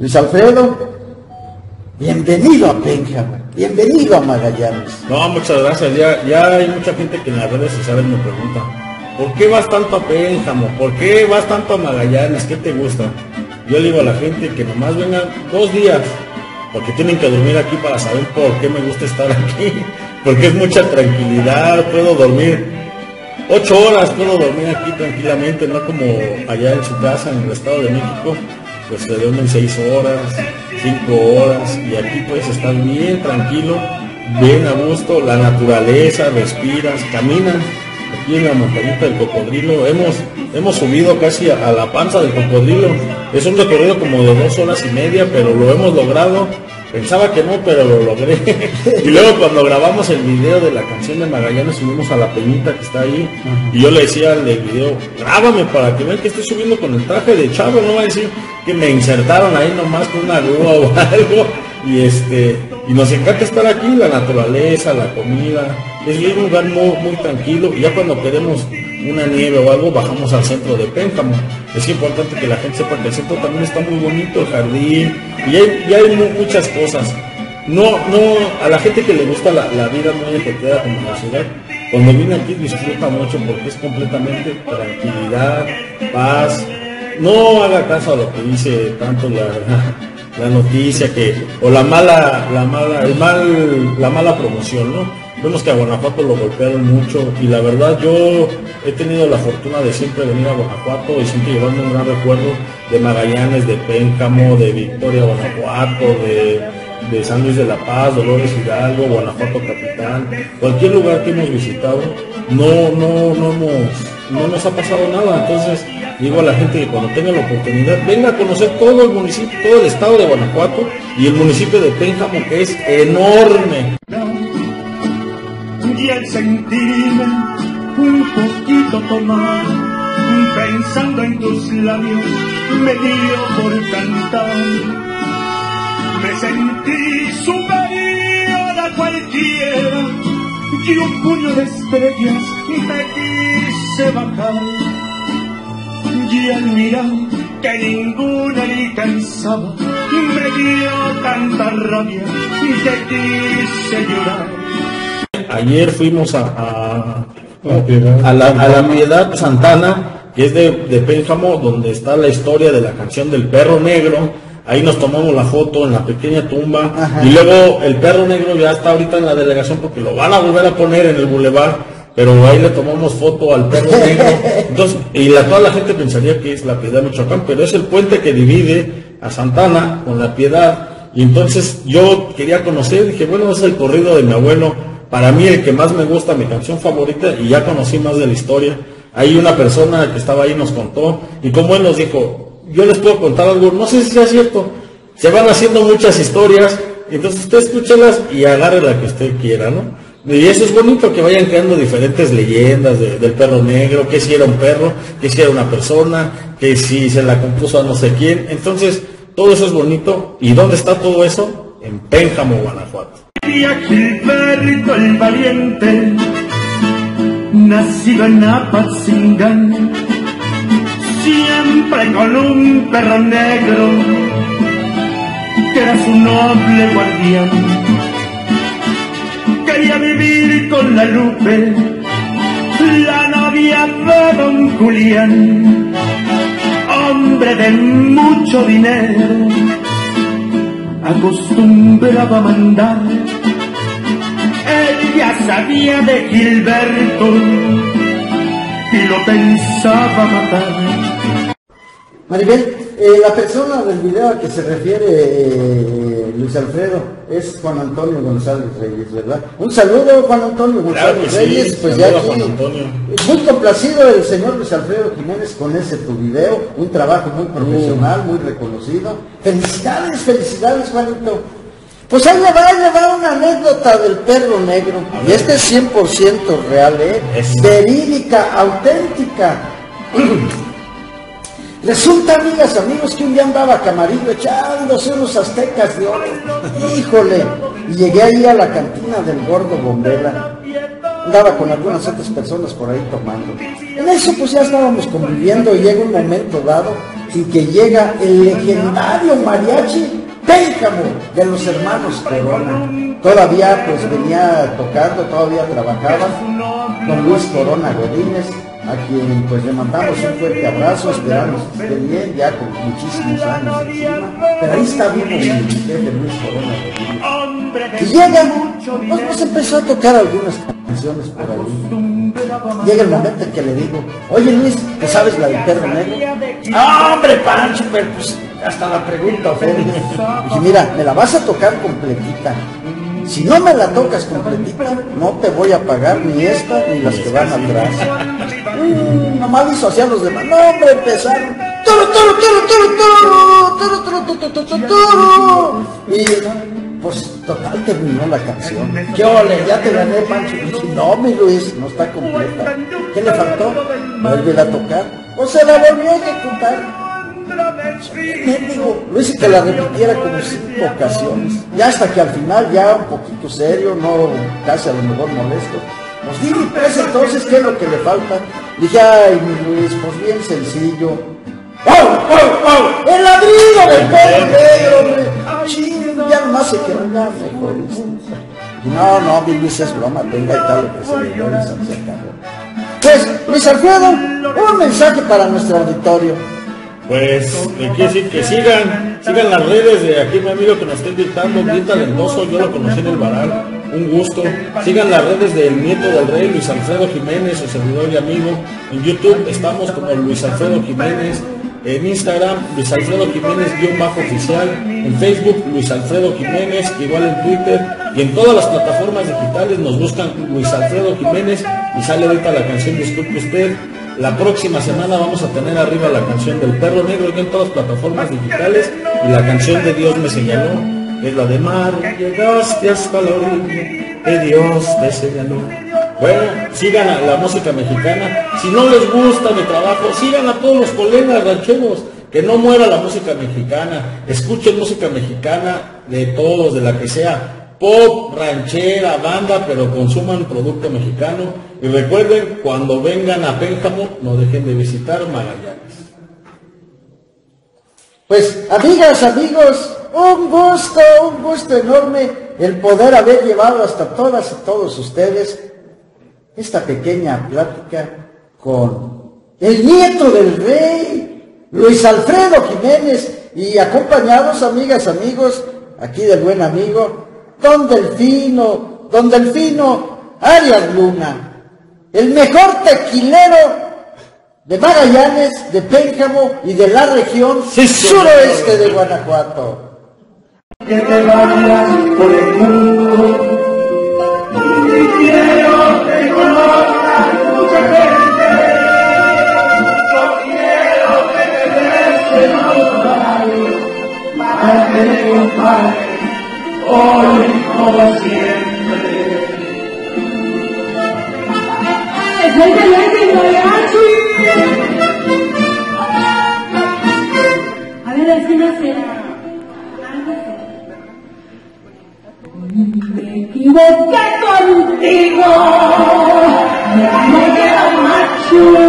Luis Alfredo, bienvenido a Pénjamo, bienvenido a Magallanes. No, muchas gracias. Ya hay mucha gente que en las redes sociales me pregunta, ¿por qué vas tanto a Pénjamo? ¿Por qué vas tanto a Magallanes? ¿Qué te gusta? Yo le digo a la gente que nomás vengan 2 días, porque tienen que dormir aquí para saber por qué me gusta estar aquí, porque es mucha tranquilidad, puedo dormir 8 horas, puedo dormir aquí tranquilamente, no como allá en su casa en el Estado de México, pues se duermen 6 horas, 5 horas, y aquí puedes estar bien tranquilo, bien a gusto, la naturaleza, respiras, caminas. Aquí en la montañita del Cocodrilo hemos subido casi a la panza del Cocodrilo. Es un recorrido como de 2 horas y media, pero lo hemos logrado. Pensaba que no, pero lo logré. Y luego cuando grabamos el video de la canción de Magallanes, subimos a la peñita que está ahí. Y yo le decía al del video, grábame para que vean que estoy subiendo con el traje de chavo, no va a decir que me insertaron ahí nomás con una grúa o algo. Y nos encanta estar aquí, la naturaleza, la comida. Es un lugar muy tranquilo, y ya cuando queremos una nieve o algo, bajamos al centro de Pénjamo. Es importante que la gente sepa que el centro también está muy bonito, el jardín, y hay muchas cosas. No, a la gente que le gusta la vida muy ajetreada como la ciudad, cuando viene aquí disfruta mucho porque es completamente tranquilidad, paz. No haga caso a lo que dice tanto la noticia o la mala promoción, ¿no? Vemos que a Guanajuato lo golpearon mucho, y la verdad yo he tenido la fortuna de siempre venir a Guanajuato y siempre llevarme un gran recuerdo de Magallanes, de Pénjamo, de Victoria, Guanajuato, de San Luis de la Paz, Dolores Hidalgo, Guanajuato Capital. Cualquier lugar que hemos visitado no nos ha pasado nada. Entonces digo a la gente que cuando tenga la oportunidad venga a conocer todo el municipio, todo el estado de Guanajuato y el municipio de Pénjamo, que es enorme. Y el sentirme un poquito tomar, pensando en tus labios, me dio por cantar. Me sentí superior a cualquiera, y un puño de estrellas me quise bajar. Y al mirar que ninguna le alcanzaba, me dio tanta rabia que quise llorar. Ayer fuimos a la Piedad Santana, que es de Pénjamo, donde está la historia de la canción del perro negro. Ahí nos tomamos la foto en la pequeña tumba. Ajá. Y luego el perro negro ya está ahorita en la delegación porque lo van a volver a poner en el bulevar, pero ahí le tomamos foto al perro negro. Entonces, toda la gente pensaría que es la Piedad Michoacán, pero es el puente que divide a Santana con la Piedad. Y entonces yo quería conocer, dije, bueno, ese es el corrido de mi abuelo, para mí el que más me gusta, mi canción favorita, y ya conocí más de la historia. Hay una persona que estaba ahí nos contó, y como él nos dijo, yo les puedo contar algo, no sé si sea cierto, se van haciendo muchas historias, entonces usted escúchelas y agarre la que usted quiera, ¿no? Y eso es bonito, que vayan creando diferentes leyendas del perro negro, que si era un perro, que si era una persona, que si se la compuso a no sé quién. Entonces todo eso es bonito. ¿Y dónde está todo eso? En Pénjamo, Guanajuato. Y a Gilberto el valiente, nacido en Apatzingán, siempre con un perro negro que era su noble guardián. Quería vivir con la Lupe, la novia de don Julián, hombre de mucho dinero, acostumbraba a mandar. Ella sabía de Gilberto y lo pensaba matar. Maribel, la persona del video a que se refiere Luis Alfredo es Juan Antonio González Reyes, ¿verdad? Un saludo, Juan Antonio González Reyes. Sí, pues ya aquí, muy complacido el señor Luis Alfredo Jiménez con ese tu video, un trabajo muy profesional, muy reconocido. Felicidades, Juanito. Pues ahí le va una anécdota del perro negro, y este es 100% real, verídica, auténtica. Resulta, amigas, amigos, que un día andaba Camarillo echándose unos aztecas de oro, híjole, y llegué ahí a la cantina del Gordo Bombela, andaba con algunas otras personas por ahí tomando. En eso pues ya estábamos conviviendo y llega un momento dado en que llega el legendario mariachi Pénjamo de los hermanos Corona. Todavía pues venía tocando, todavía trabajaba don Luis Corona Godínez, a quien pues le mandamos un fuerte abrazo, esperamos que esté bien, ya con muchísimos años encima, pero ahí está vivo mi jefe Luis Corona Godínez. Y llega, pues empezó a tocar algunas canciones por ahí. Llega el momento en que le digo, oye Luis, ¿te sabes la del Perro Negro? ¡No, hombre, Pancho! Pero pues hasta la pregunta ofende. Dije, mira, me la vas a tocar completita. Si no me la tocas completita, no te voy a pagar ni esta ni las que van atrás. Nomás hizo hacia los demás. No, hombre, empezaron. Y pues total terminó la canción. ¿Qué ole? ¿Ya te gané, Pancho? Y dije, no, mi Luis, no está completa. ¿Qué le faltó? Vuelve a tocar. Pues se la volvió a ejecutar. Lo hice que la repitiera como 5 ocasiones. Ya hasta que al final, ya un poquito serio, no casi a lo mejor molesto. Pues dime, pues entonces, ¿qué es lo que le falta? Dije, ay, mi Luis, pues bien sencillo. ¡Wow, wow, wow! ¡El ladrido del Perro Negro, hombre! ¡Ching! Ya nomás se quedó, ya mejor. No, mi Luis, es broma, tenga y tal, lo que se le dio y se acabó. Pues, Luis Alfredo, un mensaje para nuestro auditorio. Pues quiere decir que sigan las redes de aquí mi amigo que nos está invitando, bien talentoso, yo lo conocí en el Baral, un gusto. Sigan las redes del nieto del rey, Luis Alfredo Jiménez, su servidor y amigo. En YouTube estamos como Luis Alfredo Jiménez, en Instagram Luis Alfredo Jiménez-oficial, en Facebook Luis Alfredo Jiménez, igual en Twitter y en todas las plataformas digitales nos buscan Luis Alfredo Jiménez y sale ahorita la canción Disculpe Usted. La próxima semana vamos a tener arriba la canción del Perro Negro en todas las plataformas digitales y la canción de Dios me señaló, que es la de Mar, llegaste hasta la orilla, que Dios te señaló. Bueno, sigan a la música mexicana. Si no les gusta mi trabajo, sigan a todos los colegas rancheros. Que no muera la música mexicana. Escuchen música mexicana de todos, de la que sea. Pop, ranchera, banda, pero consuman producto mexicano. Y recuerden, cuando vengan a Pénjamo, no dejen de visitar Magallanes. Pues, amigas, amigos, un gusto enorme el poder haber llevado hasta todas y todos ustedes esta pequeña plática con el nieto del rey, Luis Alfredo Jiménez, y acompañados, amigas, amigos, aquí del buen amigo, Don Delfino Arias Luna, el mejor tequilero de Magallanes, de Pénjamo y de la región suroeste de Guanajuato. Que te vayas por el mundo y quiero que conozcas mucha gente. Yo quiero que te des el hogar para que te compare hoy como siempre. Es el teléfono mariachi. A ver, así no será. Me equivoqué contigo, me queda macho.